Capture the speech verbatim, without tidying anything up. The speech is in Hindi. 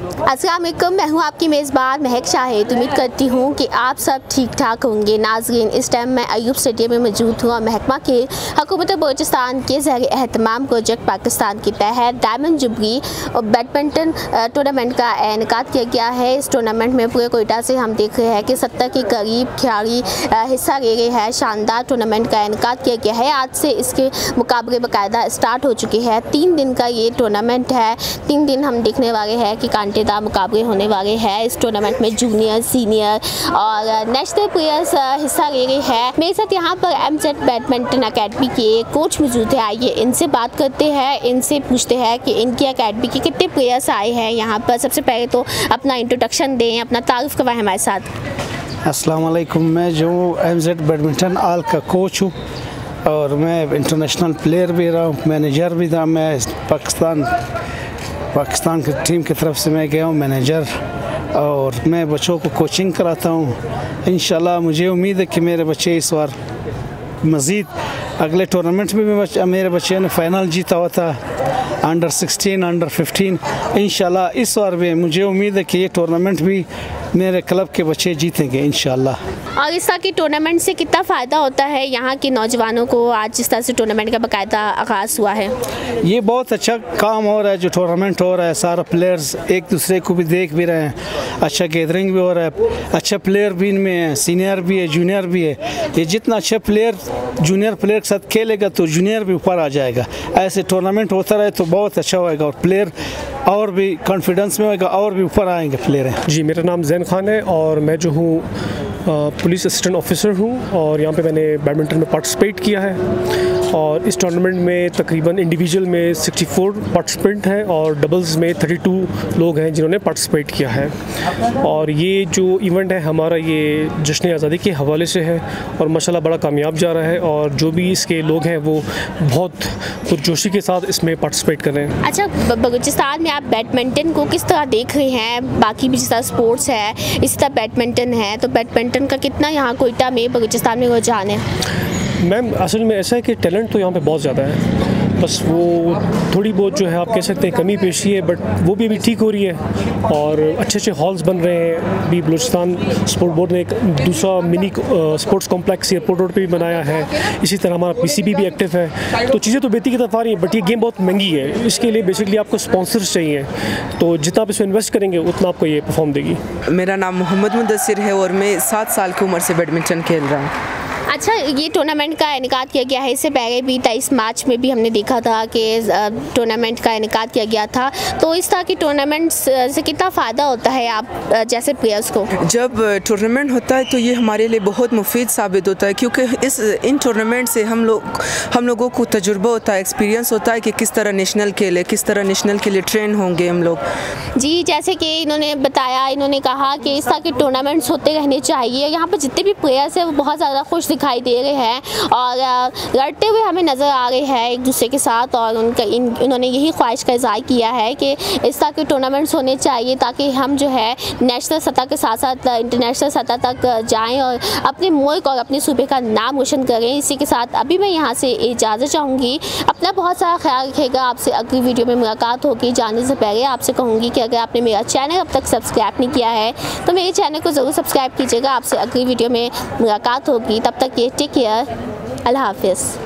अस्सलाम वालेकुम, मैं हूँ आपकी मेज़बान महक शाहिद। उम्मीद करती हूँ कि आप सब ठीक ठाक होंगे। नाज़रीन, इस टाइम मैं अयूब स्टेडियम में मौजूद हूँ और महकमा के हुकूमत बलूचिस्तान के ज़रिए एहतमाम प्रोजेक्ट पाकिस्तान के तहत डायमंड जुबली और बैडमिंटन टूर्नामेंट का इनेकाद किया गया है। इस टूर्नामेंट में पूरे कोयटा से हम देख रहे हैं कि सत्तर के करीब खिलाड़ी हिस्सा ले रहे हैं। शानदार टूर्नामेंट का इनेकाद किया गया है। आज से इसके मुकाबले बाकायदा स्टार्ट हो चुके हैं। तीन दिन का ये टूर्नामेंट है। तीन दिन हम देखने वाले हैं कि कांटेदार मुकाबले होने वाले हैं। इस टूर्नामेंट में जूनियर, सीनियर और नेशनल प्लेयर्स हिस्सा ले रहे हैं। मेरे साथ यहाँ पर एम जेड बैडमिंटन अकेडमी के कोच मौजूद है। आइए इनसे बात करते हैं, इनसे पूछते हैं कि इनकी अकेडमी के कितने प्लेयर्स आए हैं यहाँ पर। सबसे पहले तो अपना इंट्रोडक्शन दें, अपना तारुफ करवाएं हमारे साथ। अस्सलाम वालेकुम, मैं जो एम जेड बैडमिंटन आल का कोच हूँ और मैं इंटरनेशनल प्लेयर भी रहा हूँ, मैनेजर भी था। मैं पाकिस्तान पाकिस्तान की टीम की तरफ से मैं गया हूँ मैनेजर, और मैं बच्चों को कोचिंग कराता हूँ। इंशाल्लाह मुझे उम्मीद है कि मेरे बच्चे इस बार मज़ीद अगले टूर्नामेंट में भी बच्चे, मेरे बच्चे ने फाइनल जीता हुआ था अंडर सिक्सटीन, अंडर फिफ्टीन। इंशाल्लाह इस बार भी मुझे उम्मीद है कि ये टूर्नामेंट भी मेरे क्लब के बच्चे जीतेंगे इंशाल्लाह। और इस तरह की टूर्नामेंट से कितना फ़ायदा होता है यहाँ के नौजवानों को? आज जिस तरह से टूर्नामेंट का बाकायदा आगाज़ हुआ है, ये बहुत अच्छा काम हो रहा है। जो टूर्नामेंट हो रहा है, सारा प्लेयर्स एक दूसरे को भी देख भी रहे हैं, अच्छा गैदरिंग भी हो रहा है, अच्छा प्लेयर भी इनमें है, सीनियर भी है, जूनियर भी है। ये जितना अच्छा प्लेयर जूनियर प्लेयर के साथ खेलेगा तो जूनियर भी ऊपर आ जाएगा। ऐसे टूर्नामेंट होता रहे तो बहुत अच्छा होएगा और प्लेयर और भी कॉन्फिडेंस में होएगा और भी ऊपर आएंगे प्लेयर। जी, मेरा नाम जैन खान है और मैं जो हूँ पुलिस असिस्टेंट ऑफिसर हूँ और यहाँ पे मैंने बैडमिंटन में पार्टिसिपेट किया है। और इस टूर्नामेंट में तकरीबन इंडिविजुअल में चौंसठ पार्टिसिपेंट हैं और डबल्स में बत्तीस लोग हैं जिन्होंने पार्टिसिपेट किया है। और ये जो इवेंट है हमारा, ये जश्न आज़ादी के हवाले से है और माशाल्लाह बड़ा कामयाब जा रहा है और जो भी इसके लोग हैं वो बहुत पुरजोशी के साथ इसमें पार्टिसिपेट कर रहे हैं। अच्छा, बलूचिस्तान में आप बैडमिंटन को किस तरह देख रहे हैं? बाकी भी जिस तरह स्पोर्ट्स है इसी तरह बैडमिंटन है, तो बैडमिंटन का कितना यहाँ कोयटा में बलूचिस्तान में रुझान है? मैम, असल में ऐसा है कि टैलेंट तो यहाँ पे बहुत ज़्यादा है, बस वो थोड़ी बहुत जो है आप कह सकते हैं कमी पेशी है, बट वो भी अभी ठीक हो रही है और अच्छे अच्छे हॉल्स बन रहे हैं। अभी बलूचिस्तान स्पोर्ट बोर्ड ने एक दूसरा mini sports complex airport road पे भी बनाया है। इसी तरह हमारा पीसीबी भी एक्टिव है। तो चीज़ें तो बेहतरी की तरफ आ रही हैं, बट ये गेम बहुत महंगी है। इसके लिए बेसिकली आपको स्पॉन्सर्स चाहिए, तो जितना आप इसमें इन्वेस्ट करेंगे उतना आपको ये परफॉर्म देगी। मेरा नाम मोहम्मद मुदस्सिर है और मैं सात साल की उम्र से बैडमिंटन खेल रहा हूँ। अच्छा, ये टूर्नामेंट का इनेकाद किया गया है। इससे पहले भी तेईस मार्च में भी हमने देखा था कि टूर्नामेंट का इनेकाद किया गया था। तो इस तरह की टूर्नामेंट से कितना फ़ायदा होता है आप जैसे प्लेयर्स को? जब टूर्नामेंट होता है तो ये हमारे लिए बहुत मुफीद साबित होता है, क्योंकि इस इन टूर्नामेंट से हम लोग हम लोगों को तजुर्बा होता है, एक्सपीरियंस होता है कि किस तरह नेशनल खेले, किस तरह नेशनल के लिए ट्रेन होंगे हम लोग। जी, जैसे कि इन्होंने बताया, इन्होंने कहा कि इस तरह के टूर्नामेंट्स होते रहने चाहिए। यहाँ पर जितने भी प्लेयर्स हैं वो बहुत ज़्यादा खुश दिखाई दे रहे हैं और लड़ते हुए हमें नज़र आ रहे हैं एक दूसरे के साथ। और उनका इन उन्होंने यही ख्वाहिश का इज़हार किया है कि इस तरह के टूर्नामेंट्स होने चाहिए ताकि हम जो है नेशनल सतह के साथ साथ इंटरनेशनल सतह तक जाएं और अपने मुल्क और अपने सूबे का नाम रोशन करें। इसी के साथ अभी मैं यहाँ से इजाज़त चाहूँगी। अपना बहुत सारा ख्याल रखिएगा। आपसे अगली वीडियो में मुलाकात होगी। जाने से पहले आपसे कहूँगी कि अगर आपने मेरा चैनल अब तक सब्सक्राइब नहीं किया है तो मेरे चैनल को ज़रूर सब्सक्राइब कीजिएगा। आपसे अगली वीडियो में मुलाकात होगी। तब तक ये टेक केयर, अल्लाह हाफिज़।